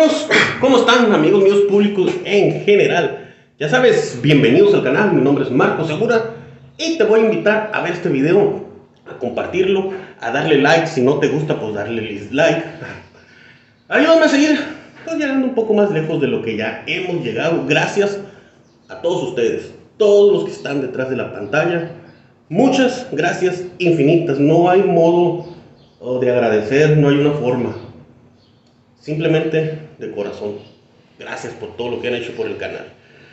¿Cómo están, amigos míos, públicos en general? Ya sabes, bienvenidos al canal. Mi nombre es Marco Segura y te voy a invitar a ver este video, a compartirlo, a darle like. Si no te gusta, pues darle dislike. Ayúdame a seguir pues llegando un poco más lejos de lo que ya hemos llegado. Gracias a todos ustedes, todos los que están detrás de la pantalla. Muchas gracias infinitas. No hay modo de agradecer, no hay una forma. Simplemente de corazón. Gracias por todo lo que han hecho por el canal.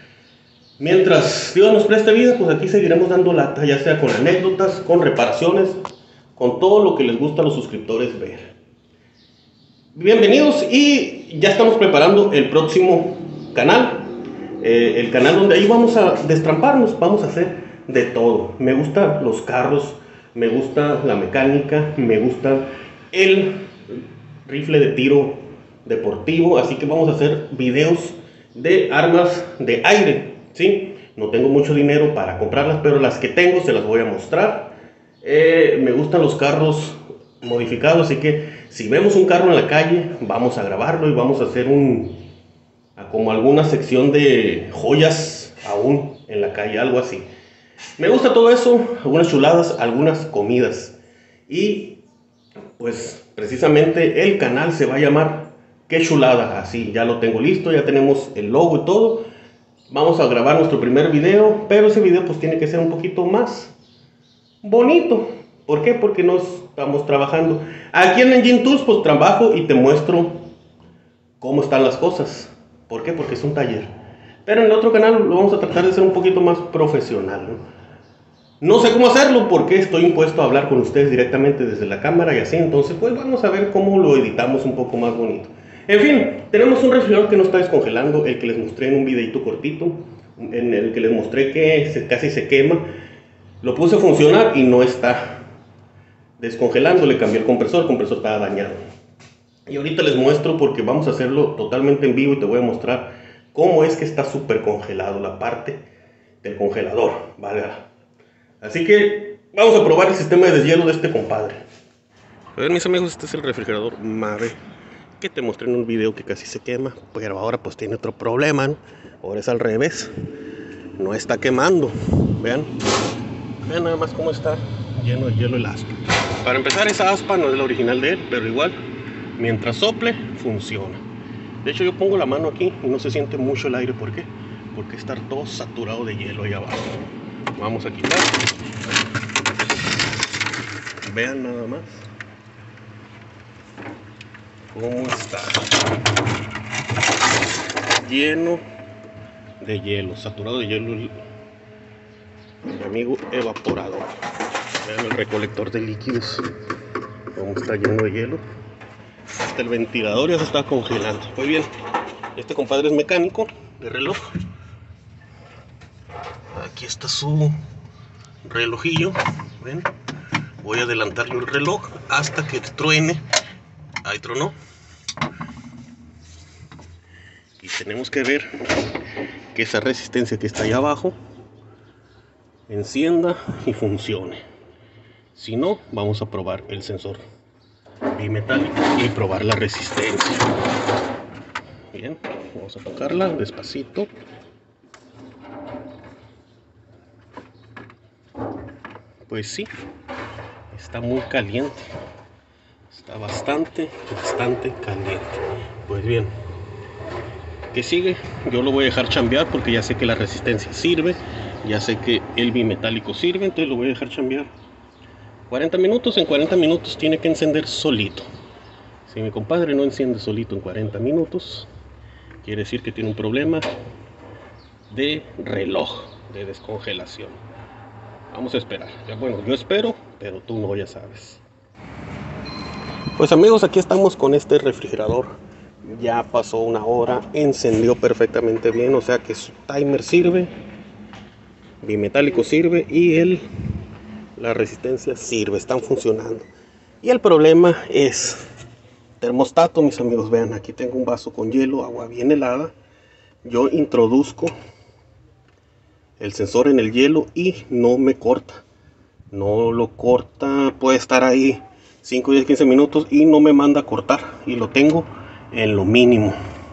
Mientras Dios nos preste vida, pues aquí seguiremos dando lata, ya sea con anécdotas, con reparaciones, con todo lo que les gusta a los suscriptores ver. Bienvenidos, y ya estamos preparando el próximo canal. El canal donde ahí vamos a destramparnos, vamos a hacer de todo. Me gustan los carros, me gusta la mecánica, me gusta el rifle de tiro deportivo, así que vamos a hacer videos de armas de aire, ¿sí? No tengo mucho dinero para comprarlas, pero las que tengo se las voy a mostrar. Me gustan los carros modificados, así que si vemos un carro en la calle, vamos a grabarlo y vamos a hacer como alguna sección de joyas aún en la calle, algo así. Me gusta todo eso, algunas chuladas, algunas comidas. Y pues precisamente el canal se va a llamar Qué Chulada, así ya lo tengo listo, ya tenemos el logo y todo. Vamos a grabar nuestro primer video, pero ese video pues tiene que ser un poquito más bonito. ¿Por qué? Porque no estamos trabajando. Aquí en Engine Tools pues trabajo y te muestro cómo están las cosas. ¿Por qué? Porque es un taller. Pero en el otro canal lo vamos a tratar de ser un poquito más profesional, ¿no? No sé cómo hacerlo porque estoy impuesto a hablar con ustedes directamente desde la cámara y así. Entonces pues vamos a ver cómo lo editamos un poco más bonito. En fin, tenemos un refrigerador que no está descongelando, el que les mostré en un videito cortito, en el que les mostré que casi se quema. Lo puse a funcionar y no está descongelando, le cambié el compresor estaba dañado. Y ahorita les muestro porque vamos a hacerlo totalmente en vivo y te voy a mostrar cómo es que está súper congelado la parte del congelador, ¿vale? Así que vamos a probar el sistema de deshielo de este compadre. A ver, mis amigos, este es el refrigerador Mave que te mostré en un video que casi se quema, pero ahora pues tiene otro problema, ¿no? Ahora es al revés, no está quemando. Vean nada más cómo está lleno de hielo el aspa. Para empezar, esa aspa no es la original de él, pero igual mientras sople funciona. De hecho yo pongo la mano aquí y no se siente mucho el aire. ¿Por qué? Porque está todo saturado de hielo ahí abajo. Vamos a quitar. Vean nada más cómo está lleno de hielo, saturado de hielo el amigo evaporador. Vean el recolector de líquidos cómo está lleno de hielo. Hasta el ventilador ya se está congelando. Muy bien, este compadre es mecánico de reloj. Aquí está su relojillo. ¿Ven? Voy a adelantarle el reloj hasta que truene. Ahí tronó. Y tenemos que ver que esa resistencia que está ahí abajo encienda y funcione. Si no, vamos a probar el sensor bimetálico y probar la resistencia. Bien, vamos a tocarla despacito. Pues sí, está muy caliente. Está bastante caliente. Pues bien, ¿qué sigue? Yo lo voy a dejar chambear porque ya sé que la resistencia sirve, ya sé que el bimetálico sirve, entonces lo voy a dejar chambear 40 minutos. En 40 minutos tiene que encender solito. Si mi compadre no enciende solito en 40 minutos, quiere decir que tiene un problema de reloj, de descongelación. Vamos a esperar. Ya, bueno, yo espero, pero tú no, ya sabes. Pues amigos, aquí estamos con este refrigerador. Ya pasó una hora, encendió perfectamente bien, o sea que su timer sirve, bimetálico sirve y la resistencia sirve, están funcionando. Y el problema es termostato, mis amigos. Vean, aquí tengo un vaso con hielo, agua bien helada. Yo introduzco el sensor en el hielo y no me corta. No lo corta, puede estar ahí 5, 10, 15 minutos y no me manda a cortar. Y lo tengo en lo mínimo.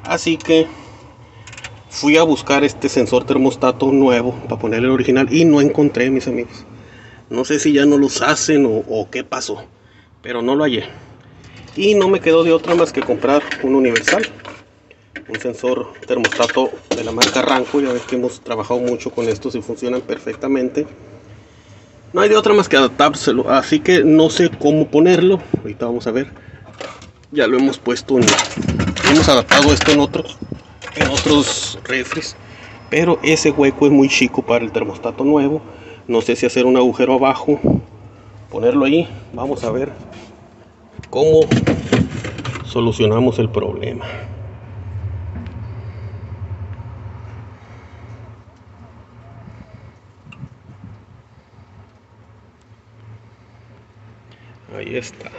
Así que fui a buscar este sensor termostato nuevo para ponerle el original y no encontré, mis amigos. No sé si ya no los hacen o qué pasó, pero no lo hallé. Y no me quedó de otra más que comprar un universal, un sensor termostato de la marca Ranco. Ya ves que hemos trabajado mucho con estos y funcionan perfectamente. No hay de otra más que adaptárselo, así que no sé cómo ponerlo. Ahorita vamos a ver. Ya lo hemos puesto hemos adaptado esto en otros refres, pero ese hueco es muy chico para el termostato nuevo. No sé si hacer un agujero abajo, ponerlo ahí. Vamos a ver cómo solucionamos el problema. Ahí está.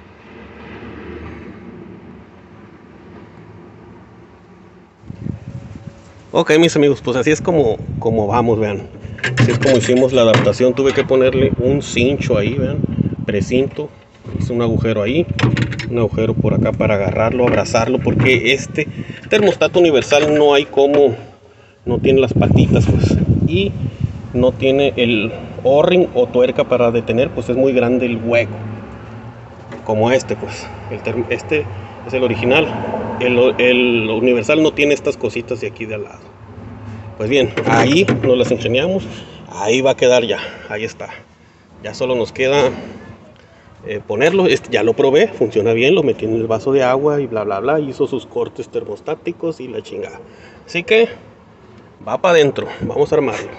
Ok, mis amigos, pues así es como vamos, vean. Así es como hicimos la adaptación. Tuve que ponerle un cincho ahí, vean, precinto. Hice un agujero ahí, un agujero por acá para agarrarlo, abrazarlo, porque este termostato universal no hay como, no tiene las patitas, pues, y no tiene el O-ring o tuerca para detener, pues es muy grande el hueco, como este, pues. Este es el original. El universal no tiene estas cositas de aquí de al lado. Pues bien, ahí nos las ingeniamos. Ahí va a quedar ya. Ahí está. Ya solo nos queda ponerlo. Ya lo probé, funciona bien. Lo metí en el vaso de agua y bla bla bla. Hizo sus cortes termostáticos y la chingada. Así que va para adentro. Vamos a armarlo.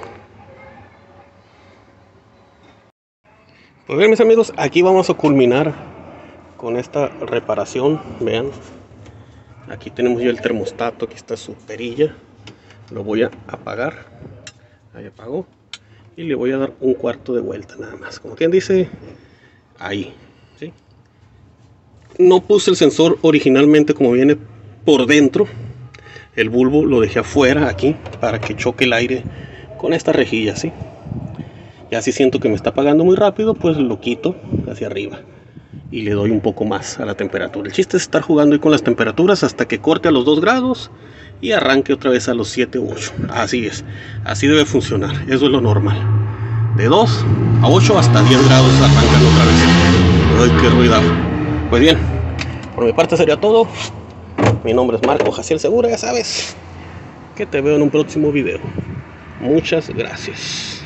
Pues bien, mis amigos, aquí vamos a culminar con esta reparación. Vean, aquí tenemos ya el termostato. Aquí está su perilla. Lo voy a apagar. Ahí apagó. Y le voy a dar un cuarto de vuelta nada más. Como quien dice, ahí, ¿sí? No puse el sensor originalmente como viene por dentro. El bulbo lo dejé afuera aquí para que choque el aire con esta rejilla, ¿sí? Ya si siento que me está apagando muy rápido, pues lo quito hacia arriba y le doy un poco más a la temperatura. El chiste es estar jugando ahí con las temperaturas hasta que corte a los 2 grados y arranque otra vez a los 7 u 8. Así es, así debe funcionar, eso es lo normal. De 2 a 8 hasta 10 grados arrancan otra vez. Ay, qué ruido. Pues bien, por mi parte sería todo. Mi nombre es Marco Jaciel Segura, ya sabes que te veo en un próximo video. Muchas gracias.